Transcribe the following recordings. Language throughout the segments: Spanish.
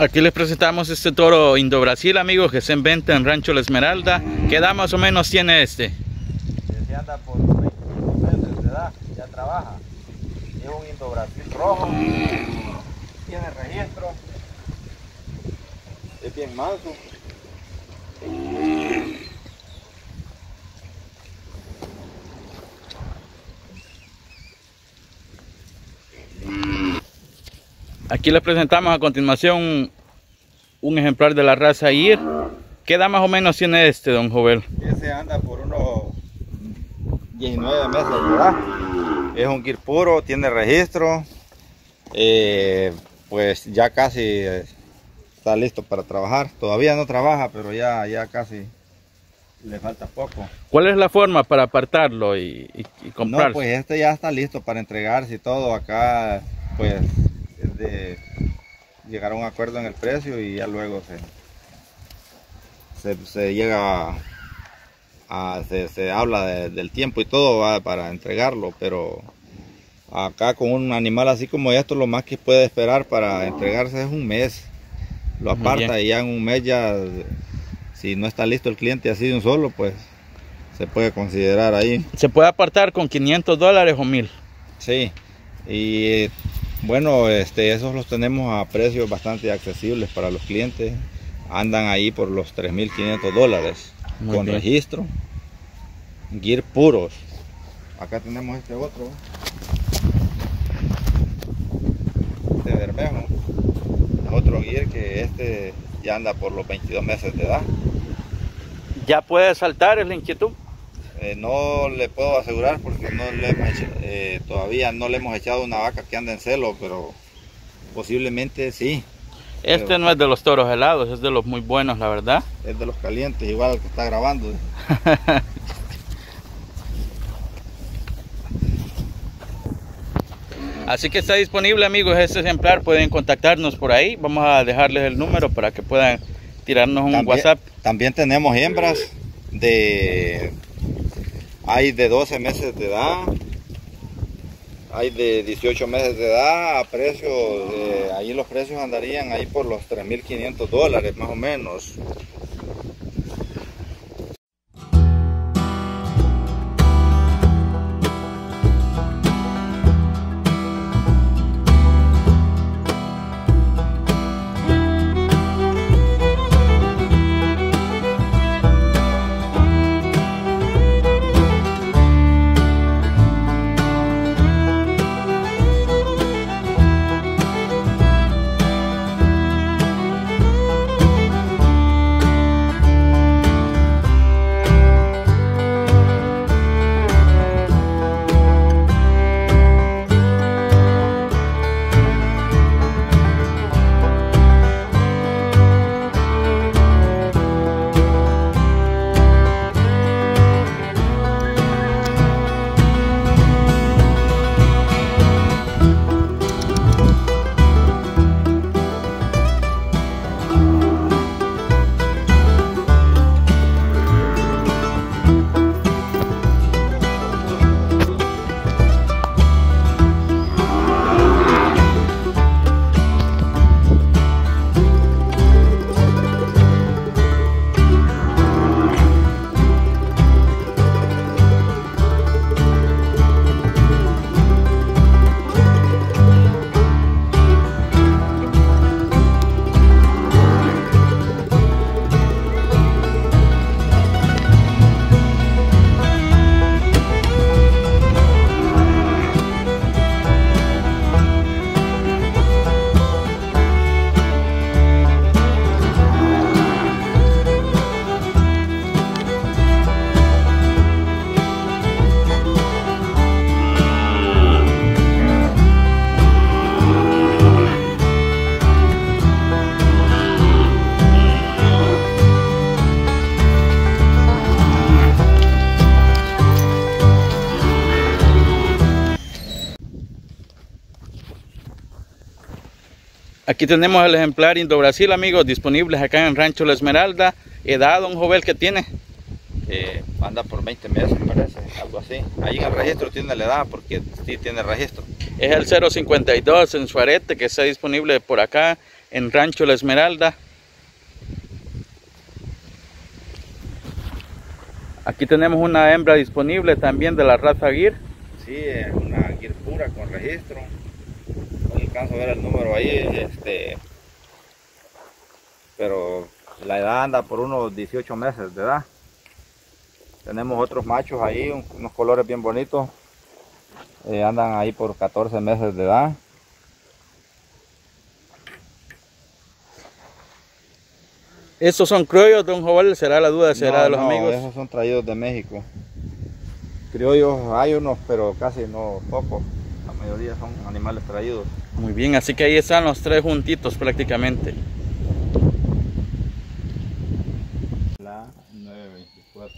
Aquí les presentamos este toro Indo Brasil, amigos, que está en venta en Rancho La Esmeralda. ¿Qué edad más o menos tiene este? Se anda por 25 meses de edad, ya trabaja. Es un Indo Brasil rojo, tiene registro, es bien manso. Aquí les presentamos a continuación un ejemplar de la raza IR. ¿Qué edad más o menos tiene este, don Jovel? Ese anda por unos 19 meses de edad. Es un GIR puro, tiene registro. Pues ya casi está listo para trabajar. Todavía no trabaja, pero ya casi le falta poco. ¿Cuál es la forma para apartarlo y comprarlo? No, pues este ya está listo para entregarse y todo. Acá pues es de llegar a un acuerdo en el precio y ya luego se llega se habla del tiempo y todo para entregarlo, pero acá con un animal así como esto, lo más que puede esperar para entregarse es un mes. Lo aparta y ya en un mes ya, si no está listo el cliente así de un solo, pues se puede considerar ahí. ¿Se puede apartar con $500 o 1000? Sí, y bueno, esos los tenemos a precios bastante accesibles para los clientes. Andan ahí por los $3.500 con bien. Registro, GIR puros. Acá tenemos este otro de Bermejo, otro GIR que ya anda por los 22 meses de edad. ¿Ya puede saltar, es la inquietud? No le puedo asegurar porque no le hemos todavía no le hemos echado una vaca que anda en celo, pero posiblemente sí. Este no es de los toros helados, es de los muy buenos, la verdad. Es de los calientes, igual que está grabando. Así que está disponible, amigos, este ejemplar. Pueden contactarnos por ahí. Vamos a dejarles el número para que puedan tirarnos un WhatsApp. También tenemos hembras hay de 12 meses de edad, hay de 18 meses de edad, a precio ahí los precios andarían ahí por los $3.500 más o menos. Aquí tenemos el ejemplar Indo Brasil, amigos, disponibles acá en Rancho La Esmeralda. ¿Edad, don Jovel, que tiene? Anda por 20 meses, me parece, algo así. Ahí en el registro tiene la edad, porque sí tiene registro. Es el 052 en su arete, que está disponible por acá en Rancho La Esmeralda. Aquí tenemos una hembra disponible también de la raza Gir. Sí, es una Gir pura con registro. No alcanzo a ver el número ahí, pero la edad anda por unos 18 meses de edad. Tenemos otros machos ahí, unos colores bien bonitos. Andan ahí por 14 meses de edad. ¿Estos son criollos, don Joel? ¿Será la duda? ¿Será de los amigos? Esos son traídos de México. Criollos hay unos, pero casi no, pocos. La mayoría son animales traídos. Muy bien, así que ahí están los tres juntitos prácticamente. La 924.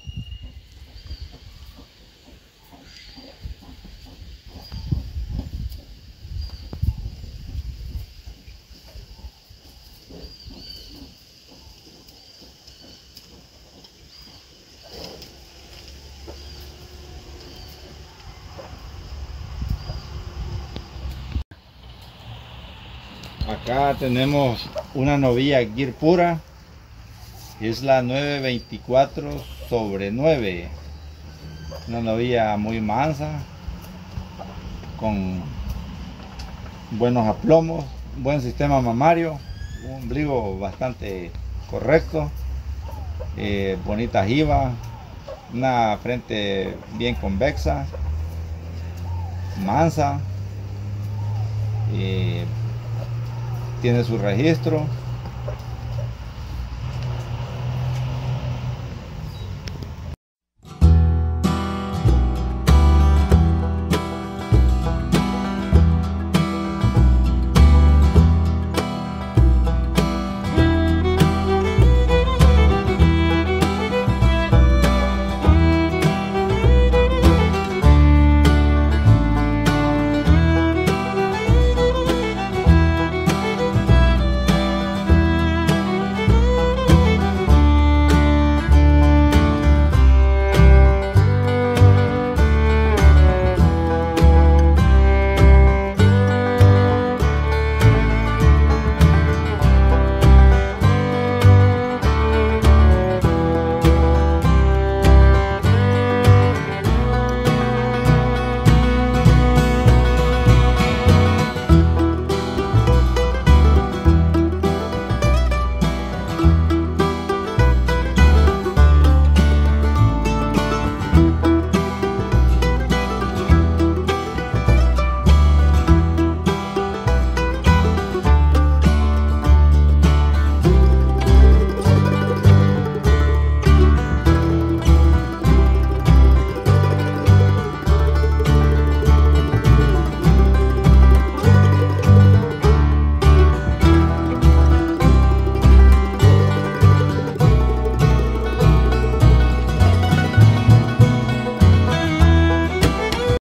Acá tenemos una novilla Gir pura, es la 924/9, una novilla muy mansa, con buenos aplomos, buen sistema mamario, un ombligo bastante correcto, bonita jiba, una frente bien convexa, mansa. Tiene su registro.